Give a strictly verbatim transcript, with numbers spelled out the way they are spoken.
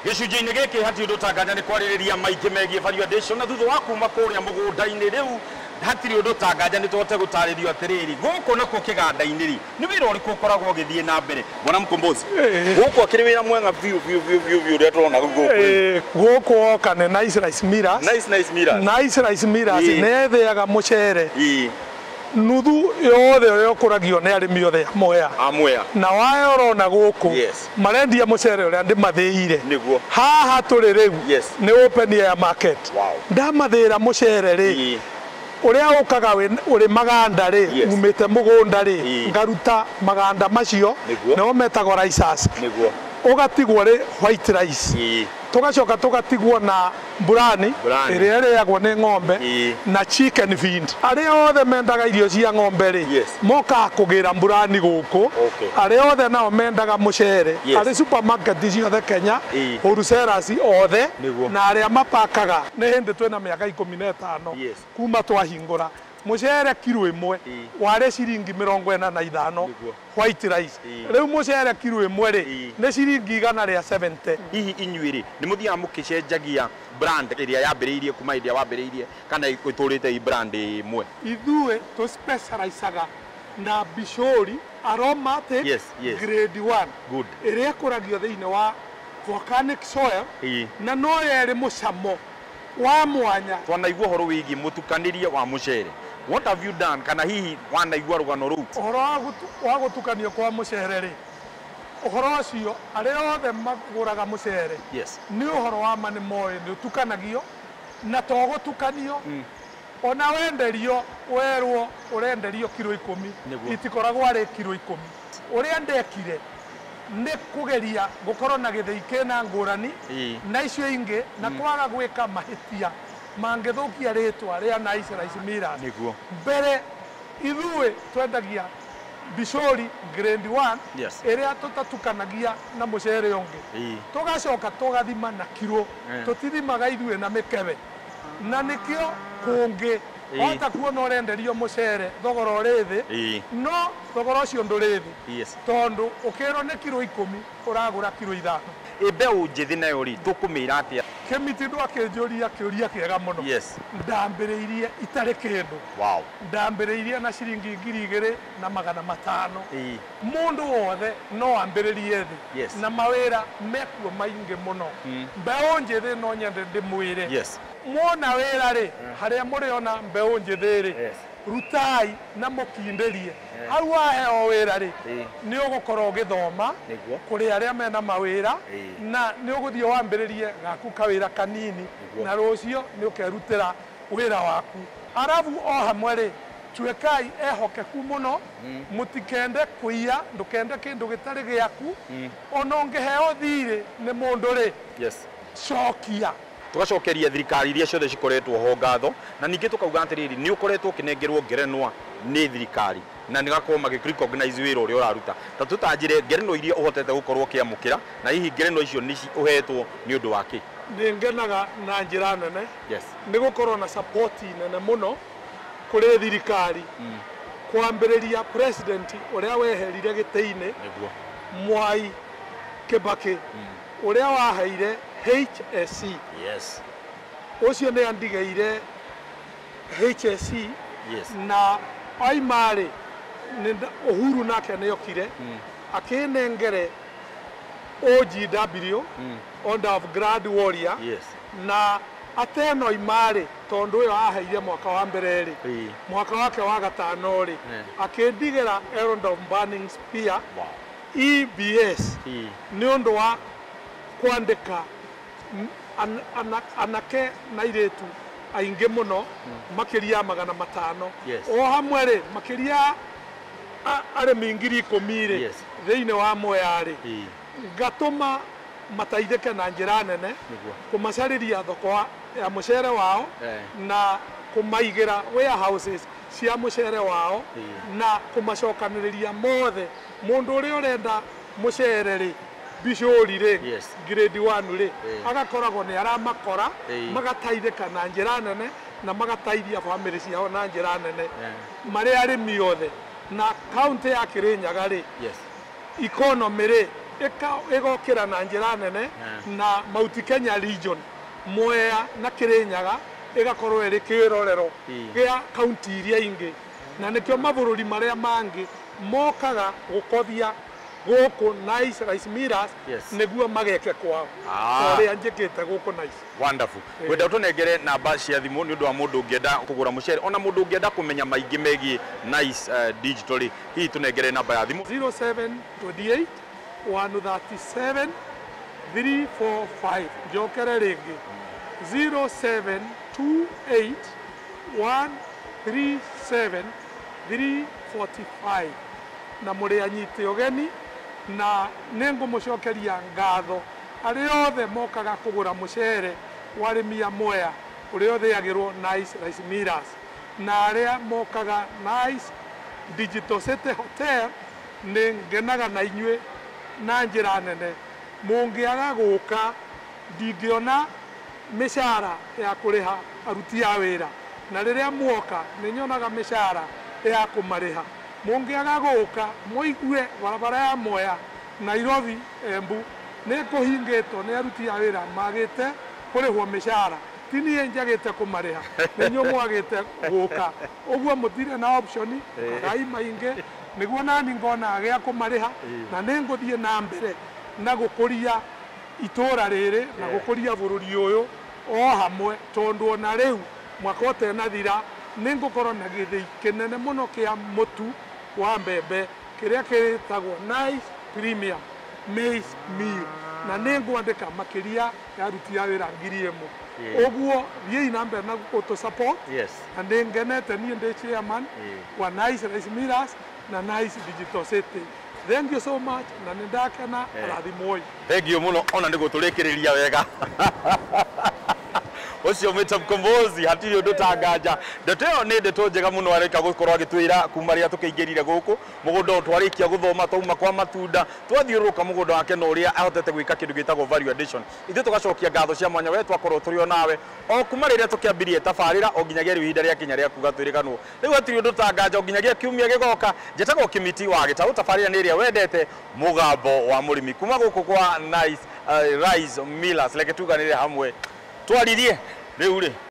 gicunjĩ-inĩ gĩkĩ hatirĩ ũndũ tangaja nĩ kwarĩrĩria maingĩ megiĩ valuation na thutha wa kuma kũrĩa mũgũnda-inĩ rĩu hatirĩ ũndũ tangaja nĩ tũhote gũtarĩrio atĩrĩrĩ gũkũ nakuo kĩganda-inĩ rĩ nĩ wĩra ũrĩkũ ũkoragwo ũgĩthiĩ na mbere Bwana Mkombozi gũkũ akĩrĩ wĩra mwega biũ biũ biũ biũ biũ ũrĩa tũrona gũkũ gũkũ oka nĩ Nice Rice Millers Nice Nice Millers Nice Rice Millers nĩ ĩthĩaga mũcere ĩ nuthu yothe ũrĩa ũkũragio nĩ arĩmi othe a Mwea a Mwea na waya ũrona gũkũ marendia mũcere ũrĩa ndĩmathĩire nĩguo haha tũrĩ rĩu nĩ open air market ndamathĩra mũcere rĩ ũrĩa ũkaga ũrĩ maganda rĩ umĩte mũgũnda rĩ ngaruta maganda macio nĩo metagwo rices nĩguo ũgatigwo rĩ white rice tugacoka tugatigwo na burani ĩrĩa ĩrĩagwo nĩ ng'ombe na chicken feed arĩa othe mendaga irio cia ng'ombe rĩ moka kũgĩra burani gũkũ arĩa othe nao mendaga mũcere arĩ supermarket ciothe Kenya wholesalers othe na arĩa mapakaga nĩ hĩndĩ twĩna mĩaka ikũmi na ĩtano kuma twahingũra mũcere kilo ĩmwe warĩ ciringi mĩrongo ĩna na ithano white rice rĩu mũcere kilo ĩmwe rĩ nĩ ciringi igana rĩa seventy hihi inyuĩ rĩ nĩ mũthiaga mũkĩcenjagia brand ĩrĩa yambĩrĩirie kuma hĩndĩ ĩrĩa wambĩrĩirie kana ĩtũrĩte i brand ĩmwe ithuĩ tũ specializaga na Bishori aromatic grade one ĩrĩa ĩkũragio thĩinĩ wa volcanic soil na no yerĩ mũcamo wa mwanya twanaigua ũhoro wĩgiĩ mũtukanĩrie wa mũcere what have you done kana hihi wanaigua rũgano rũu ũhoro wa gũtukanio kwa mũcere rĩ ũhoro ũcio arĩa othe magũraga mũcere nĩ ũhoro wa ma nĩ moĩ nĩ ũtukanagio na to gũtukanio ona wenderio werwo ũrenderio kilo ikũmi itikoragwo arĩ kilo ikũmi ũrĩa ndekire nĩ kũgeria gũkorwo na gĩthĩi kĩna ngũrani na icio ingĩ na kwaga gwĩka mahĩtia mangĩthũkia rĩtwa rĩa Nice Rice Millers mbere ithuĩ twendagia Bishori grade one ĩrĩa tũtatukanagia na mũcere ũngĩ tũgacoka tũgathima na kilo tũtithimaga ithuĩ na mĩkebe na nĩkĩo kũngĩ wata kuona ũrenderio mũcere thogora ũrĩ thĩ no thogora ũcio ndũrĩ thĩ tondũ ũkĩrwo nĩ kilo ikũmi ũragũra kilo ithano mbeũ njĩthĩ nayo rĩ tũkũmĩra atĩa Kĩmiti ndũ akĩnjũria kĩũria kĩega mũno ndambĩrĩirie itarĩ kĩndũ ndambĩrĩirie na ciringi ngiri igĩrĩ na magana matano mũndũ wothe no ambĩrĩrie thĩ na mawĩra mekuo maingĩ mũno mbeũ njĩthĩ no nyende ndĩmwĩre mwona wĩra rĩ harĩa mũrĩona mbeũ njĩthĩ rĩ rutai na mũkindĩrie hau waheo wĩra rĩ nĩ ũgũkorwo ũgĩthoma kũrĩ arĩa mena mawĩra na nĩ ũgũthiĩ wambĩrĩrie gaku kawĩra kanini na rũciũ nĩ ũkerutĩra wĩra waku arabu o hamwe rĩ tuĩkai ehokeku mũno mũtikende kũiya ndũkende kĩndũ gĩtarĩ gĩaku ona ũngĩheo thirĩ nĩ mũndũ rĩ cokia tugacokeria thirikari iria ciothe cikoretwo ho ngatho na ningĩ tukauga atĩrĩrĩ nĩ ũkoretwo ũkĩnengerwo ngerenwa nĩ thirikari na nĩgakorwo magĩ-recognize wĩra ũrĩa ũraruta ta tũtanjĩre ngerenwa iria ũhotete gũkorwo ũkĩamũkĩra na hihi ngerenwa icio nĩ ũhetwo nĩ ũndũ wa kĩ nĩ ngenaga na njĩra nene nĩ gũkorwo na support nene mũno kũrĩ thirikari kwambĩrĩria president ũrĩa weherire gĩtĩ-inĩ Mwai Kĩbakĩ ũrĩa waheire H S C ũcio nĩ andigĩire H S C na oimarĩ Uhuru nake nĩ okire akĩnengere O G W Order of Grand Warrior na ateno imarĩ tondũ ũyũ aheire mwaka wa mbere rĩ mwaka wake wa gatano rĩ akĩndigĩra Herald of Burning Spear E B S nĩ ũndũ wa kwandĩka anake na airĩtu aingĩ mũno makĩria magana matano o hamwe rĩ makĩria arĩmi ngiri ikũmi rĩ thĩinĩ wa Mwea rĩ ngatũma mateithĩke na njĩra nene kũmacarĩria thoko ya mũcere wao na kũmaigĩra warehouses cia mũcere wao na kũmacokanĩrĩria mothe mũndũ ũrĩa ũrenda mũcere rĩ Bishori rĩ grade one rĩ agakoragwo nĩ aramakora magateithĩka na njĩra nene na magateithia family ciao na njĩra nene marĩ arĩmi othe na county ya Kirinyaga rĩ economy rĩ igokira na njira nene na Mount Kenya region Mwea na Kirinyaga igakorwo iri kirorero gia county iria ingi na nikio mabururi maria mangi mokaga gukothia guku Nice Rice Millers niguo mageke kwao ori anjikite guku Nice. Wonderful. Wenda tunengere namba cia thimu ni undu wa mundu ungienda kugura mucere ona mundu ungienda kumenya maingi megi Nice digitally hihi tunengere namba ya thimu zero seven two eight one three seven three four five jokere ringi zero seven two eight one three seven three four five na muri anyite ogeni na nengo mucokeria ngatho ari othe mokaga kugura mucere warimi ya Mwea uri othe agirwo Nice Rice Millers na ari mokaga Nice Digital City Hotel ni ngenaga na inywe na njira nene mungiaga guka ndingiona mishara ya kuriha aruti a wira na riria muoka ni nyonaga mishara ya kumariha mungiaga guka muigue barabara ya Mwea Nairobi Embu ni kuhingitwo ni aruti a wira magite kurihwo mishara tini njagite kumariha ni nyo mwagite guka uguo mutire na option agai mainge niguo nani ngona agia kumariha na ninguthie na mbere na gukuria itura riri na gukuria bururi uyu o hamwe tondu ona riu mwaka utena thira ningukorwo na githii kinene muno kia mutu wa mbembe kiria kiritagwo Nice Premium Maize Meal na ningwandika makiria ya ruti ya wira ngiri imwe oguo thiei na mbere na guto support yes na ningenete nie ndi chairman wa Nice Rice Millers na Nice Digital City. Thank you so much na nindakena rathimoi. Thank you muno ona ndiguturikiria wega ucio mwita mkombozi hatiri undu tangaja ndeto yo ni ndeto njega muno areka gukorwo agitwira kuma ria tukiingirire guku mugunda twarikia guthoma tauma kwa matunda twathiuruka mugunda wake no ria ahotete gwika kindu gitagwo value addition ithu tugacokia ngatho cia mwanya we twakorwo turio nawe o kuma riria tukiambirie tafarira o nginyagia riu ihinda ria kinya ria kuga twirikanwo riu hatiri undu tangaja o nginyagia kiumia gigoka njetagwo kimiti wa gitaru tafarira ni ria wendete mugambo wa murimi kuma guku kwa Nice uh, Rice Millers leke tuganire hamwe twaririe riu ri